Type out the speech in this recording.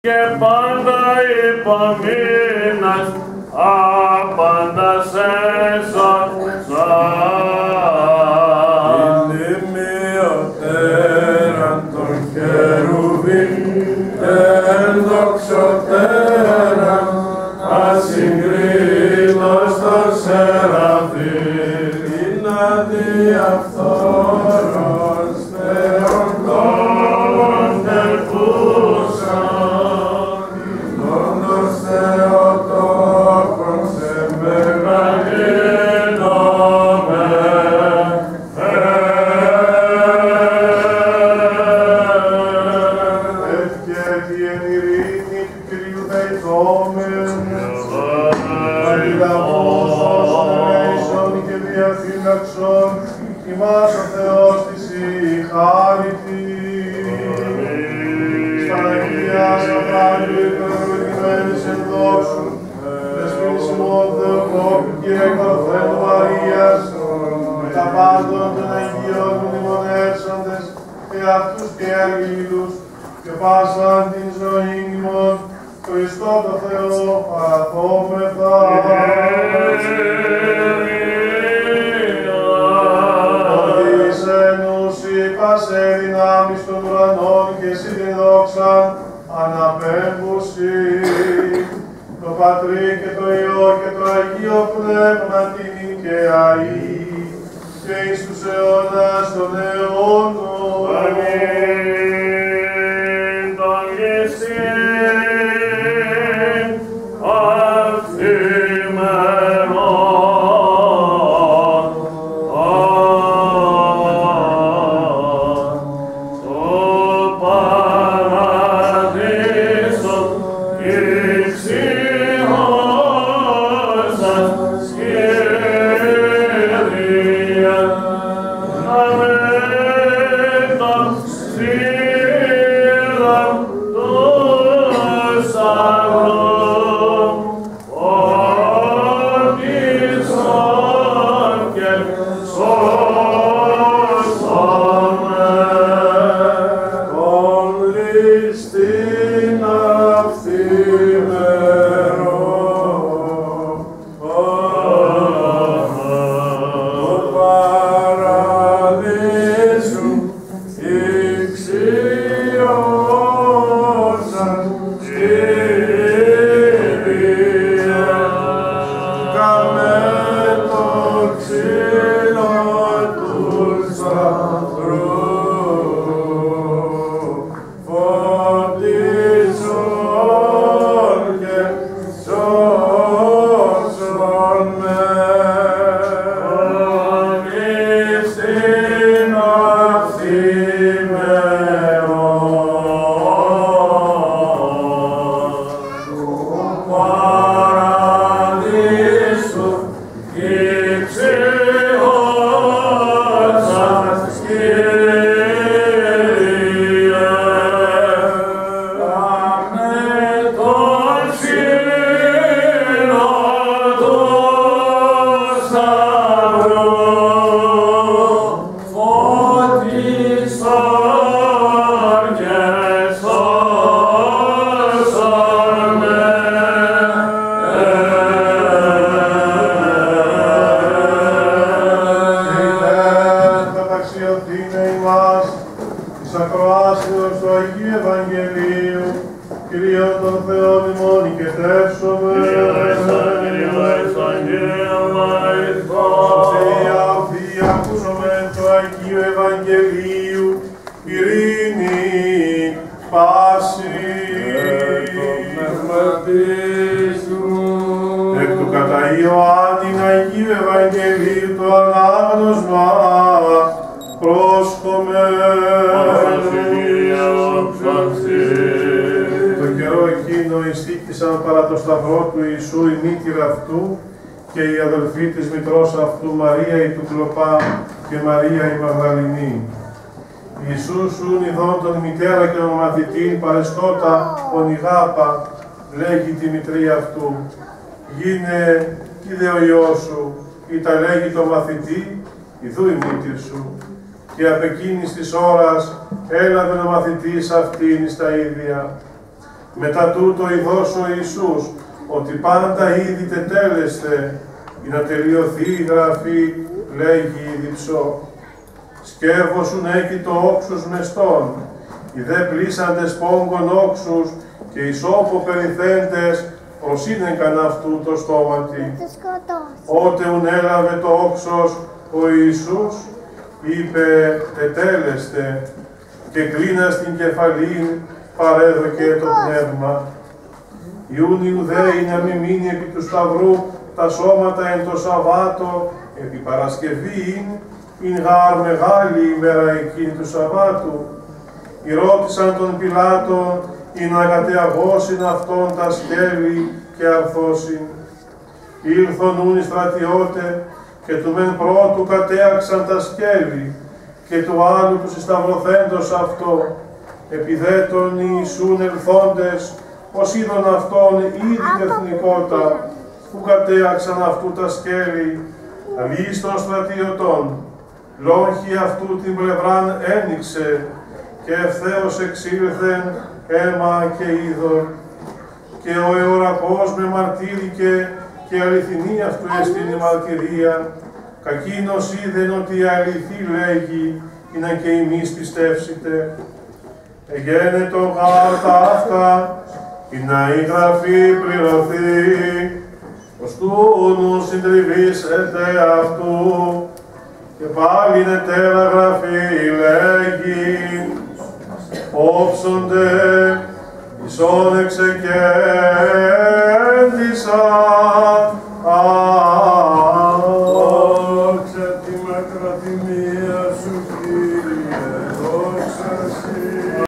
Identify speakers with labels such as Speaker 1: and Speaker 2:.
Speaker 1: και πάντα υπομείνας άπαντας έσωσαν.
Speaker 2: Ηλιμιωτέραν των χερουβίμ, ενδοξωτέραν, ασυγκρίτως των σεραφείμ, την αδιαφθόρος Θεοτών τελπούσαν, όντως Θεοτόκον σε μεγαλύνομαι.
Speaker 3: Ευκέτη εν ειρήνη του Κυρίου δεηθόμεν, αντιλαβώς ίσον και διαφύλαξον, ημάς ο Θεός της η χάρητη. Στα Αγία Σαββάτου υπερευλογημένης εν δόξου, δεσποίνης ημών Θεοτόκου και εκορθένου Μαρίας, με τα πάντων των Αγίων μνημονεύσαντες, και αυτούς και αγγέλους, και πάσαν την ζωή ημών, Χριστό το Θεό παραθόμεθα. Ότι σε νους είπασε δυνάμεις των ουρανών και εσύ την δόξαν αναπέμπουση. Το Πατρί και το Υιό και το Αγίο Πνεύμα τιμήν και αεί και εις τους αιώνας των αιώνων.
Speaker 1: Αμήν τον Ιησύν αυθήμερον το παραδείσο ηξιώσας Κύριε, να με τον σφύραν του σταυρού, ότισον και σώσομαι.
Speaker 2: Τον ληστήν αυθήμερον, το παραδείσου ηξιώσας Κύριε, κάμε το ξύλο του σταυρού, φωτίζον και σώσον με. Στην αυθήμερον του παραδείσου ηξιώσας Κύριε, κάμε το ξύλο του σταυρού, φωτίσον και σώσον με.
Speaker 3: Καταξιωθήνε ημάς της ακροάσεως του Αγίου Ευαγγελίου, Κυρίων των Θεών ημών οικετεύσομαι. Σωτηρία οφθή ακούσομεν το Αγίου Ευαγγελίου, ειρήνη πάση. Εκ του κατά Ιωάννην Αγίου Ευαγγελίου το ανάγνωσμα πρόσχομεν. Το καιρό εκείνο ειστήκησαν παρά το σταυρό του Ιησού η μήτηρα αυτού και η αδελφή της μητρός αυτού Μαρία η του Κλοπά και Μαρία η Μαγδαληνή. Ιησούς ούν ειδών τον μητέρα και τον μαθητήν παρεστώτα ονιγάπα, λέγει τη μητρία αυτού. Γίνε είδε ο Υιός σου, ή τα λέγει το μαθητή, ιδού η μήτηρ σου. Και απ' εκείνης της ώρας έλαβε ο μαθητής αυτήν εις τα ίδια. Μετά τούτο ειδός ο Ιησούς, ότι πάντα ήδη τετέλεστε, για να τελειωθεί η γραφή, λέγει η διψώ. Σκεύωσουν έκει το όξους μεστών, οι δε πλήσαντες πόγκων όξους και οι σώπο περιθέντες προσύνεκαν αυτού το στόματι. Ότε ουν έλαβε το όξος ο Ιησούς, είπε τετέλεστε και κλίνα στην κεφαλήν παρέδωκε το πνεύμα. Ιούν Ιουδαίοι να μη μείνει επί του σταυρού τα σώματα εν το Σαββάτο, επί Παρασκευήν, ειν γάρ μεγάλη ημέρα εκείνη του Σαββάτου. Ρώτησαν τον Πιλάτον, ή να κατεαγώσιν αυτόν τα σκέλη και αρθώσιν. Ήλθον ούν οι στρατιώτε, και του μεν πρώτου κατέαξαν τα σκέλη, και του άλλου τους εισταυρωθέντος αυτό, επιδέτων Ιησούν ελθόντες, ως είδον αυτόν ήδη τεθνικότα, που κατέαξαν αυτού τα σκέλη, αλείς των στρατιωτών, λόγχη αυτού την πλευράν ένοιξε, και ευθέως εξήλθεν αίμα και είδωρ, και ο αιωραπός με μαρτύρηκε, και αληθινή αυτού εστιν η μαρτυρία, κακίνος είδεν ότι η αληθή λέγει, είναι και εμείς πιστεύσετε. Εγένετο γάρ τα αυτά, ή να η γραφή πληρωθεί, ως τούνου συντριβήσετε αυτού, και πάλι ετέρα γραφή λέγει, όψονται, εις όν εξεκέντησαν,